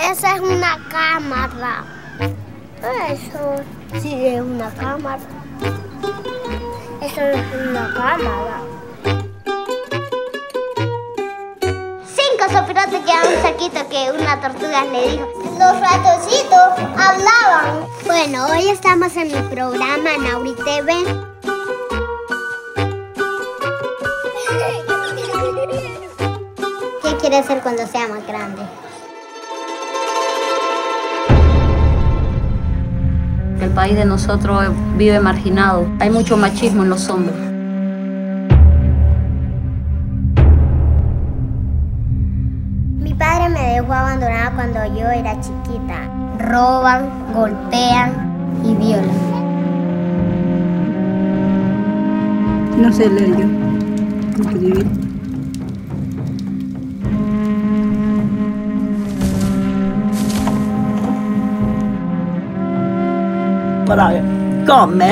Esa es una cámara. Eso sí es una cámara. Eso no es una cámara. 5 sopirotes que un saquito que una tortuga le dijo. Los ratoncitos hablaban. Bueno, hoy estamos en mi programa Nauri TV. ¿Qué quiere ser cuando sea más grande? El país de nosotros vive marginado. Hay mucho machismo en los hombres. Mi padre me dejó abandonada cuando yo era chiquita. Roban, golpean y violan. No sé leer yo. Escribir. Para comer.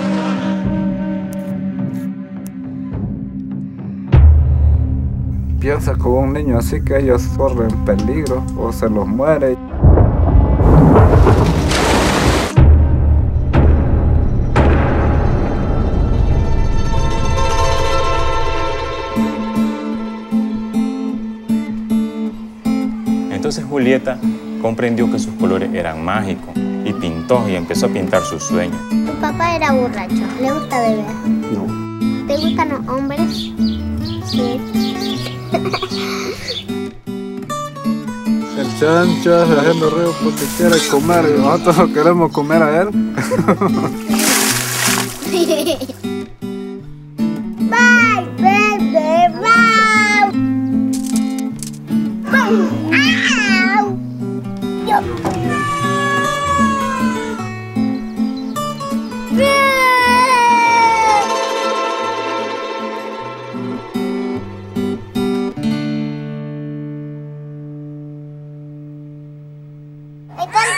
Piensa como un niño así que ellos corren peligro o se los muere. Entonces Julieta comprendió que sus colores eran mágicos y pintó y empezó a pintar sus sueños. Tu papá era borracho. ¿Le gusta beber? No. ¿Te gustan los hombres? Sí. El chancho hace haciendo río porque quiere comer y nosotros queremos comer a él. Bye, baby, bye. Au. Yo. ¿Y cuánto